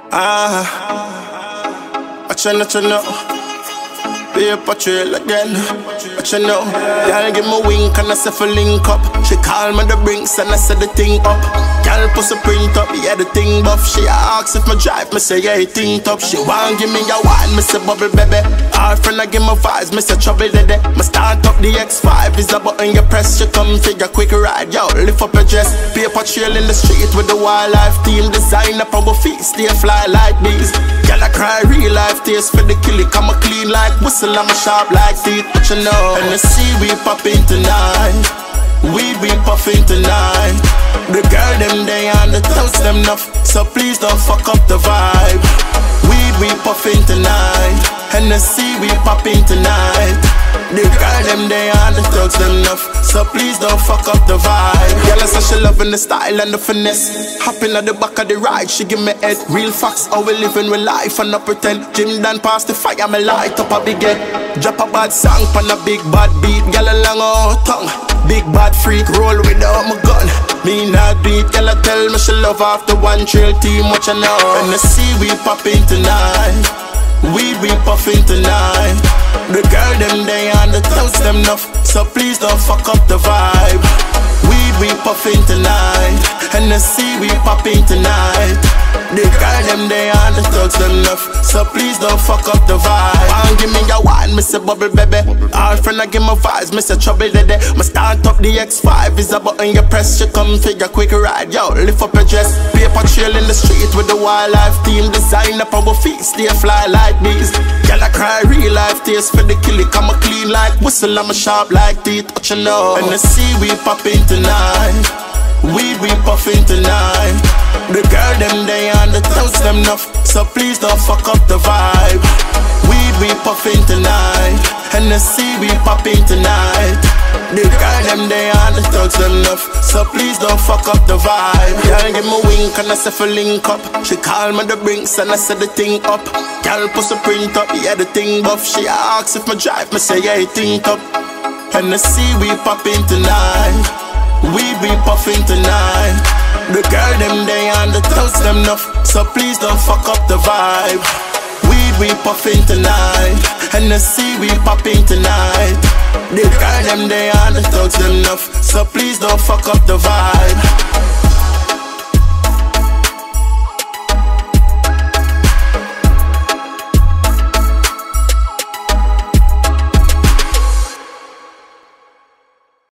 I try paper trail again. But you know, girl give me a wink and I say for link up. She call me the brinks and I say the thing up. Girl pussy print up, yeah the thing buff. She asks if me drive, me say yeah it think up. She want give me a wine, me say bubble baby. Our friend I give me vibes, me say trouble dede. Me start up the X5, is a button you press. She come take a quick ride, yo lift up your dress. Paper trail in the street with the wildlife team. Design up our feet, stay fly like bees. Girl I cry real life tears for the kill it. Come a clean like whistle, I'm a sharp like teeth. But you know, and the sea we popping tonight. Weed we puffing tonight. The girl them they on the toast them enough, so please don't fuck up the vibe. Weed we puffing tonight, and the sea we popping tonight. The girl them they on the thugs them enough, so please don't fuck up the vibe. Girl I say she loving the style and the finesse. Hopping at the back of the ride, she give me head. Real facts, how we living with life and not pretend. Jim Dan pass the fire, me light up a big head. Drop a bad song pan a big bad beat. Girl a long out tongue, big bad freak, roll without my gun. Me not beat, girl I tell me she love after one trail team, what you know. And the sea we popping tonight, weed we puffing tonight. The girl them they on the toast them enough, so please don't fuck up the vibe. Weed we puffing tonight, and the sea we popping tonight. The girl them they on the thugs them enough, so please don't fuck up the vibe. Won't give me a wine, me say bubble baby. Our friend I give me vibes, me say trouble dede. Me start up the X5, is a button you press. She come figure quick ride, yo lift up your dress. Paper trail in the street with the wildlife team. Design up our feet, stay fly like bees. Girl I cry real life tears for the kill it. Come a clean like whistle, I'm a sharp like teeth. What you know, and the sea we popping tonight, weed we puffing tonight. The girl them they on the toast them enough, so please don't fuck up the vibe. Weed we puffing tonight, and the sea we popping tonight. The girl them they on the thugs them enough, so please don't fuck up the vibe. Girl give me a wink and I say for link up. She call me the brinks and I say the thing up. Girl pussy print up, yeah the thing buff. She asks if me drive, me say yeah it think up. And the sea we popping tonight, weed we puffing tonight. The girl them they on the toast them enough, so please don't fuck up the vibe. Weed we puffing tonight, and the sea we popping tonight. The girl them they on the thugs them enough, so please don't fuck up the vibe.